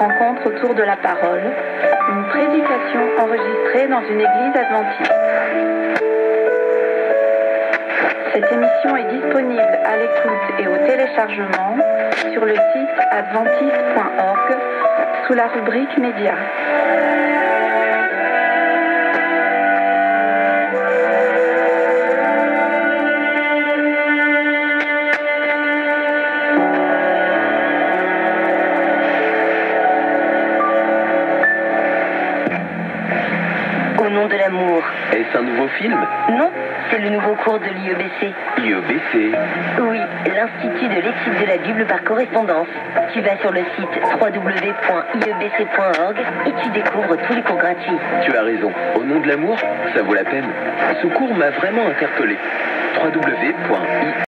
rencontre autour de la parole, une prédication enregistrée dans une église adventiste. Cette émission est disponible à l'écoute et au téléchargement sur le site adventiste.org sous la rubrique Médias. Au nom de l'amour. Est-ce un nouveau film? Non, c'est le nouveau cours de l'IEBC. IEBC? Oui, l'Institut de l'étude de la Bible par correspondance. Tu vas sur le site www.iebc.org et tu découvres tous les cours gratuits. Tu as raison. Au nom de l'amour, ça vaut la peine. Ce cours m'a vraiment interpellé. www.iebc.org